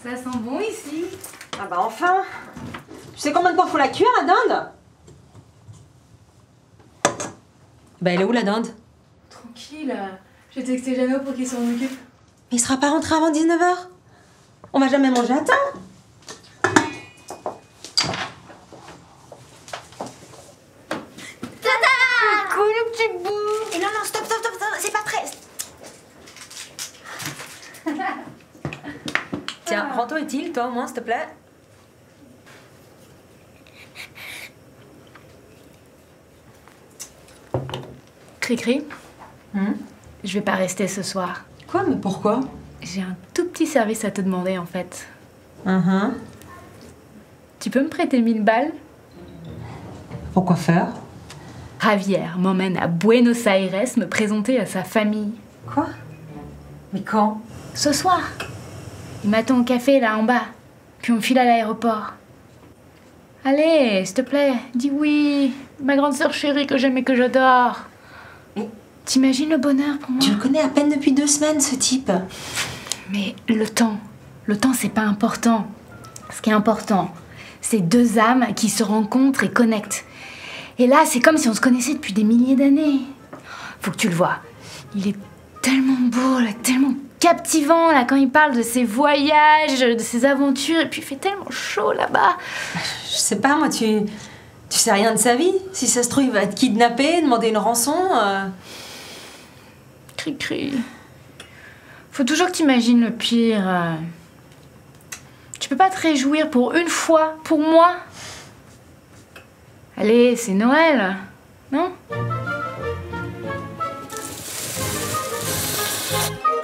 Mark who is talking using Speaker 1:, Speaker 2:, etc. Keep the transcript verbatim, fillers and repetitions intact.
Speaker 1: Ça sent bon ici.
Speaker 2: Ah bah enfin. Tu sais combien de temps faut la cuire, la dinde? Bah elle est où, la dinde?
Speaker 1: Tranquille. J'ai texté Jeannot pour qu'il s'en occupe.
Speaker 2: Mais il sera pas rentré avant dix-neuf heures. On va jamais manger à temps.
Speaker 3: Tada!
Speaker 1: Cool, le petit bout.
Speaker 3: Et non, non, stop, stop, stop, stop, c'est pas prêt.
Speaker 2: Tiens, rends-toi utile, toi au moins, s'il te plaît.
Speaker 1: Cri-cri,
Speaker 2: Hum
Speaker 1: je vais pas rester ce soir.
Speaker 2: Quoi, mais pourquoi?
Speaker 1: J'ai un tout petit service à te demander en fait.
Speaker 2: uh-huh.
Speaker 1: Tu peux me prêter mille balles?
Speaker 2: Pourquoi faire?
Speaker 1: Javier m'emmène à Buenos Aires me présenter à sa famille.
Speaker 2: Quoi? Mais quand?
Speaker 1: Ce soir. Il m'attend au café là en bas. Puis on file à l'aéroport. Allez, s'il te plaît, dis oui. Ma grande sœur chérie que j'aime et que j'adore.
Speaker 2: Mais...
Speaker 1: T'imagines le bonheur pour moi?
Speaker 2: Tu le connais à peine depuis deux semaines, ce type.
Speaker 1: Mais le temps, le temps c'est pas important. Ce qui est important, c'est deux âmes qui se rencontrent et connectent. Et là, c'est comme si on se connaissait depuis des milliers d'années. Faut que tu le vois. Il est tellement beau, là, tellement captivant là quand il parle de ses voyages, de ses aventures, et puis il fait tellement chaud là-bas.
Speaker 2: Je sais pas, moi, tu... Tu sais rien de sa vie. Si ça se trouve, il va te kidnapper, demander une rançon. Euh...
Speaker 1: Cri-cri. Faut toujours que t'imagines le pire. euh. Tu peux pas te réjouir pour une fois, pour moi? Allez, c'est Noël, non?